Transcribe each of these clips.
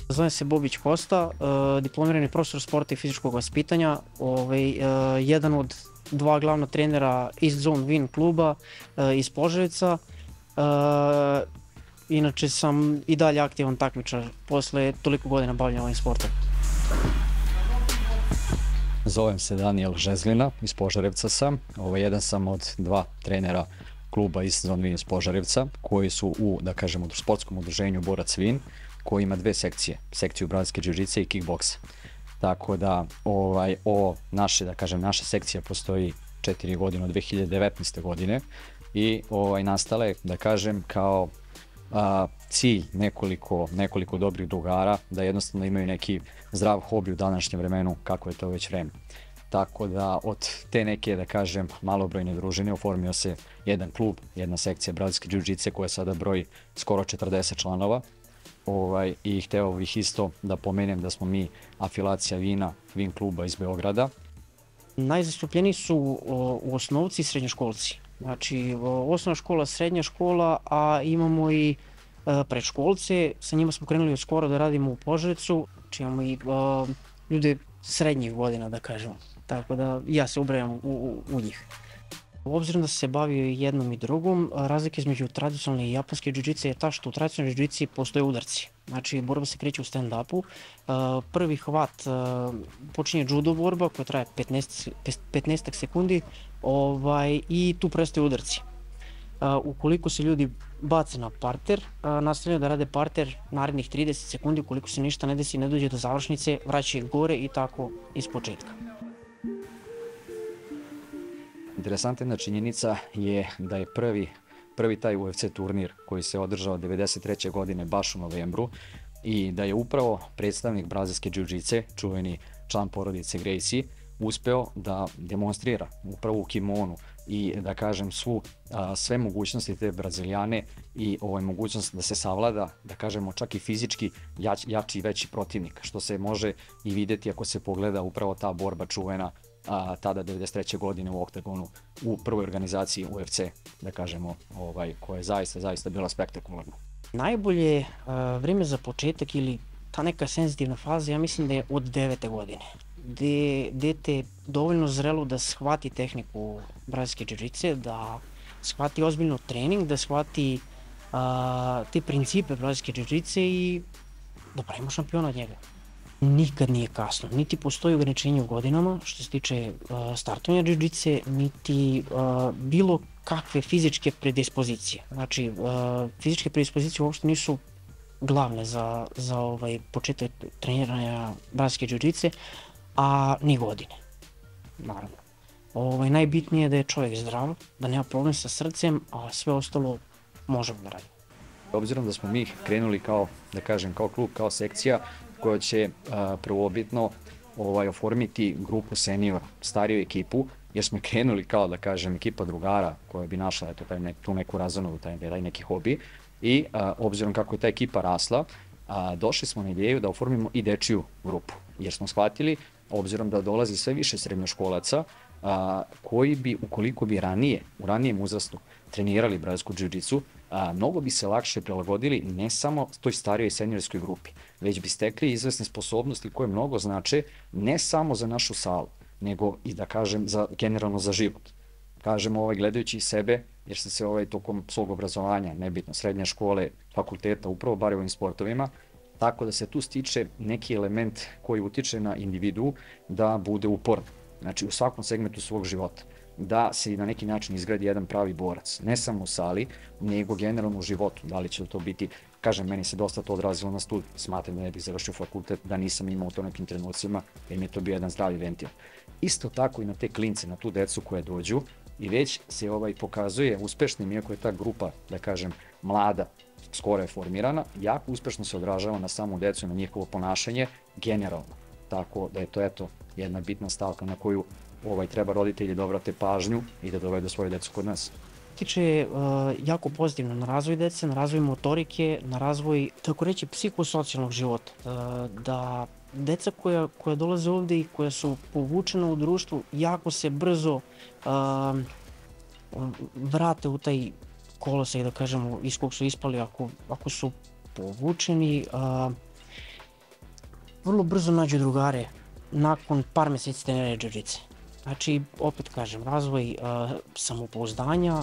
Zovem se Bobić Kosta, diplomirani profesor sporta i fizičkog vaspitanja, jedan od dva glavna trenera East Zone Win kluba iz Požarevca. Inače sam i dalje aktivan takmičar posle toliko godina bavljanja ovim sportom. Zovem se Daniel Žezglina, iz Požarevca sam. Jedan sam od dva trenera kluba East Zone Win iz Požarevca, koji su u, da kažem, sportskom udruženju Borac Win, koji ima dve sekcije, sekciju brazilske džiu-džice i kickboksa. Tako da naša sekcija postoji 4 godine od 2019. godine i nastala je, da kažem, kao cilj nekoliko dobrih drugara da jednostavno imaju neki zdrav hobi u današnjem vremenu, kako je to već vreme. Tako da od te neke, da kažem, malobrojne družine oformio se jedan klub, jedna sekcija brazilske džiu-džice koja sada broji skoro 40 članova. I hteo bih isto da pomenem da smo mi afilacija Win kluba iz Beograda. Najzastupljeniji su u osnovci i srednjoškolci. Znači, osnovna škola, srednja škola, a imamo i predškolce. Sa njima smo krenuli od skoro da radimo u Požarevcu. Znači, imamo i ljude srednjih godina, da kažemo. Tako da ja se ubrajam u njih. Obzirom da se bavio jednom i drugom, razlika između tradicionalne i japanske džiu-džice je ta što u tradicionalnoj džiu-džici postoje udarci. Znači, borba se kreće u stand-upu. Prvi hvat počinje judo borba koja traje 15 sekundi i tu prestaju udarci. Ukoliko se ljudi bace na parter, nastavljaju da rade parter narednih 30 sekundi, ukoliko se ništa ne desi, ne dođe do završnice, vraćaju gore i tako iz početka. Interesantna činjenica je da je prvi taj UFC turnir koji se održao 1993. godine baš u novembru i da je upravo predstavnik brazilske džiu-džice, čuveni član porodice Gracie, uspeo da demonstrira upravo u kimonu i da kažem sve mogućnosti te Brazilijane i mogućnost da se savlada, da kažemo čak i fizički jači i veći protivnik, što se može i videti ako se pogleda upravo ta borba čuvena tada 1993. godine u Oktagonu u prvoj organizaciji UFC, da kažemo, koja je zaista bila spektakularna. Najbolje vreme za početak ili ta neka senzitivna faza, ja mislim da je od 9. godine, gde dete je dovoljno zrelo da shvati tehniku brazilske džiu-džice, da shvati ozbiljno trening, da shvati te principe brazilske džiu-džice i da pravimo šampiona od njega. Nikad nije kasno, niti postoji ograničenje u godinama što se tiče startovanja džiu-džice, niti bilo kakve fizičke predispozicije. Znači, fizičke predispozicije uopšte nisu glavne za početak treniranja brazilske džiu-džice, a ni godine, naravno. Najbitnije je da je čovjek zdrav, da nema problem sa srcem, a sve ostalo možemo da radimo. Obzirom da smo mi krenuli kao, da kažem, kao klub, kao sekcija, koja će prvobitno oformiti grupu seniora, stariju ekipu, jer smo krenuli kao, da kažem, ekipa drugara koja bi našla tu neku razonu, taj neki hobi i obzirom kako je ta ekipa rasla, došli smo na ideju da oformimo i dečiju grupu, jer smo shvatili, obzirom da dolazi sve više srednjoškolaca, koji bi, ukoliko bi u ranijem uzrastu trenirali brazilsku džiu-džicu, mnogo bi se lakše prilagodili ne samo toj starijoj seniorskoj grupi, već bi stekli izvesne sposobnosti koje mnogo znače ne samo za našu salu, nego i da kažem generalno za život. Kažem gledajući sebe, jer sam se tokom svog obrazovanja, nebitno srednje škole, fakulteta, upravo bavio ovim sportovima, tako da se tu stiče neki element koji utiče na individu da bude uporan. Znači u svakom segmentu svog života, da se na neki način izgradi jedan pravi borac, ne samo u sali, nego generalno u životu. Da li će to biti, kažem, meni se dosta to odrazilo na studiju, smatram da ne bih završio fakultet, da nisam imao to nekim trenucima, jer mi je to bio jedan zdravi ventil. Isto tako i na te klince, na tu decu koje dođu i već se pokazuje uspešnim, iako je ta grupa, da kažem, mlada, skoro je formirana, jako uspešno se odražava na samu decu, na njihovo ponašanje generalno. Tako da je to jedna bitna stavka na koju treba roditelji da obrate pažnju i da dovedu svoju decu kod nas. Tiče jako pozitivno na razvoj dece, na razvoj motorike, na razvoj, tako reći, psihosocijalnog života. Da deca koja dolaze ovde i koja su povučena u društvu jako se brzo vrate u taj kolosek, da kažemo, iz kog su ispali ako su povučeni. vrlo brzo nađu drugare nakon par meseci treniranja džiu-džice. Znači, opet kažem, razvoj samopouzdanja.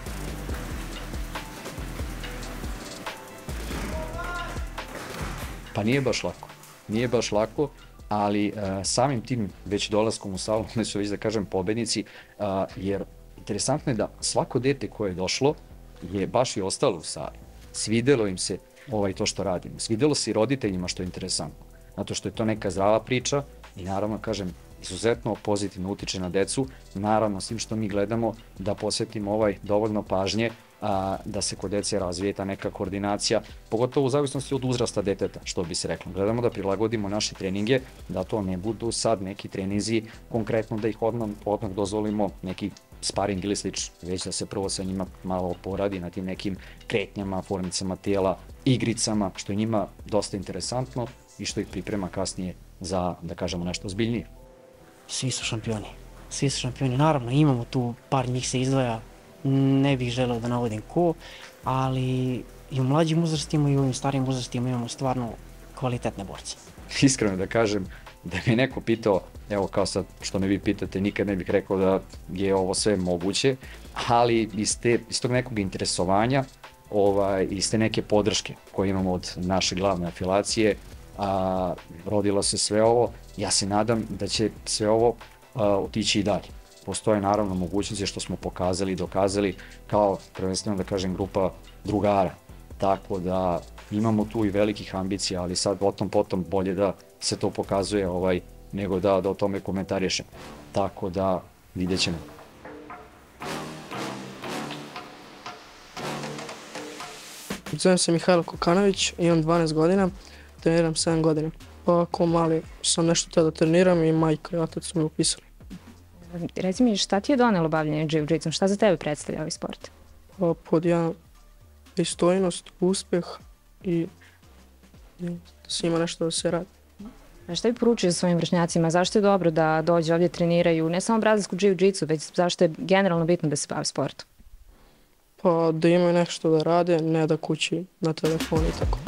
Pa nije baš lako. Nije baš lako, ali samim tim već dolaskom u salu, oni su već da kažem pobednici, jer interesantno je da svako dete koje je došlo je baš i ostalo u sali. Svidelo im se to što radimo. Svidelo se i roditeljima što je interesantno. Zato što je to neka zdrava priča i naravno, kažem, izuzetno pozitivno utiče na decu. Naravno, s tim što mi gledamo da posvetimo dovoljno pažnje da se kod dece razvije ta neka koordinacija, pogotovo u zavisnosti od uzrasta deteta, što bi se reklo. Gledamo da prilagodimo naše treninge, da to ne budu sad neki treninzi, konkretno da ih odmah dozvolimo neki sparing ili slično, već da se prvo sa njima malo poradi na tim nekim kretnjama, formicama tijela, igricama, što je njima dosta interesantno i što ih priprema kasnije za, da kažemo, nešto ozbiljnije. Svi su šampioni. Svi su šampioni. Naravno, imamo tu, par njih se izdvaja, ne bih želeo da navodim ko, ali i u mlađim uzrastima i u ovim starijim uzrastima imamo stvarno kvalitetne borce. Iskreno da kažem, da mi je neko pitao, evo kao sad što me vi pitate, nikad ne bih rekao da je ovo sve moguće, ali iz tog nekog interesovanja, iz te neke podrške koje imamo od naše glavne afilacije, rodilo se sve ovo. Ja se nadam da će sve ovo otići i dalje. Postoje naravno mogućnosti što smo pokazali i dokazali kao, prvenstveno da kažem, grupa drugara. Tako da imamo tu i velikih ambicija, ali sad o tom potom bolje da se to pokazuje nego da o tome komentarišem. Tako da vidjet ćemo. Zovem se Mihajlo Kokanović, imam 12 godina, treniram 7 godina. Pa ako mali sam nešto htio da treniram i majka i otac su me upisali. Reci mi, šta ti je donelo bavljenje džiu-džicom? Šta za tebe predstavlja ovaj sport? Pa pod jedan pristojnost, uspeh i da se ima nešto da se radi. A šta bi poručio svojim vršnjacima? Zašto je dobro da dođe ovdje treniraju ne samo brazilsku džiu-džicu, već zašto je generalno bitno da se bave sportom? Pa da imaju nešto da rade, ne da kući na telefonu i tako.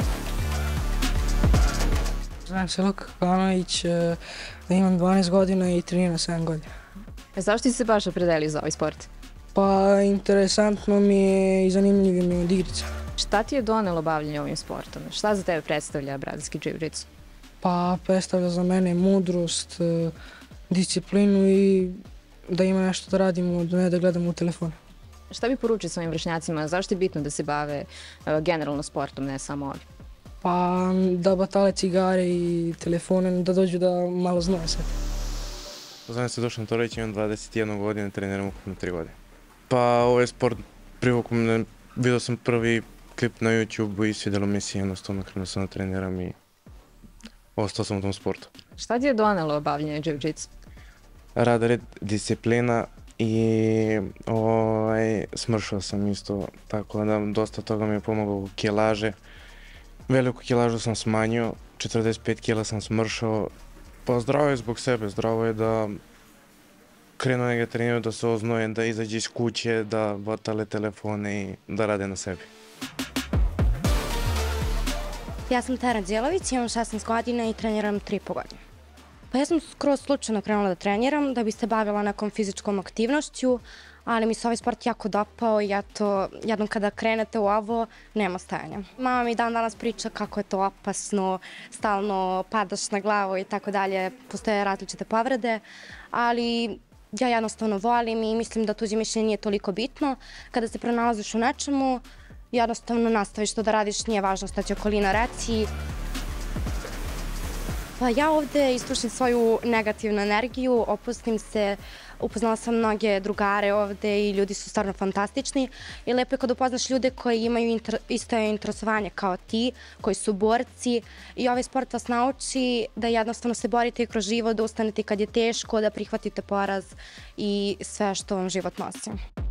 Zovem se Luka Kokanović, imam 12 godina i treniram 7 godina. Zašto ti se baš opredelio za ovaj sport? Pa interesantno mi je i zanimljivo mi je od igrica. Šta ti je donelo bavljenje ovim sportom? Šta za tebe predstavlja brazilski džiu-džicu? Pa predstavlja za mene mudrost, disciplinu i da ima nešto da radimo, ne da gledamo u telefonu. Šta bi poručio svojim vršnjacima? Zašto je bitno da se bave generalno sportom, ne samo ovim? Pa da batale cigare i telefone, da dođu da malo znaju sve. Zovem se Dušan Torović, imam 21 godinu, treniram ukupno 3 godine. Pa ovaj sport privukao me, vidio sam prvi klip na YouTube i svidjelo mi se, jednostavno krenuo sam da treniram i ostao sam u tom sportu. Šta ti je donelo bavljenje džiu-džicu? Rad, red, disciplina i smršao sam isto, tako da dosta toga mi je pomoglo u kilaže. Veliku kilažu sam smanjio, 45 kila sam smršao. Pa zdravo je zbog sebe, zdravo je da krenu negdje treniraju, da se oznoje, da izađe iz kuće, da batale telefone i da rade na sebi. Ja sam Tara Đelović, imam 16 godina i treniram 3,5 godine. Pa ja sam skroz slučajno krenula da treniram, da bi se bavila nekom fizičkom aktivnošću, ali mi se ovaj sport jako dopao i eto, jednom kada krenete u ovo, nema stajanja. Mama mi dan danas priča kako je to opasno, stalno padaš na glavu i tako dalje, postoje različite povrede, ali ja jednostavno volim i mislim da tuđe mišljenje nije toliko bitno. Kada se pronalaziš u nečemu, jednostavno nastaviš to da radiš, nije važno šta će okolina reći. Pa ja ovde ispušim svoju negativnu energiju, opustim se, upoznala sam mnoge drugare ovde i ljudi su stvarno fantastični i lepo je kad upoznaš ljude koji imaju isto interesovanje kao ti, koji su borci i ovaj sport vas nauči da jednostavno se borite kroz život, da ustanete kad je teško, da prihvatite poraz i sve što vam život nosi.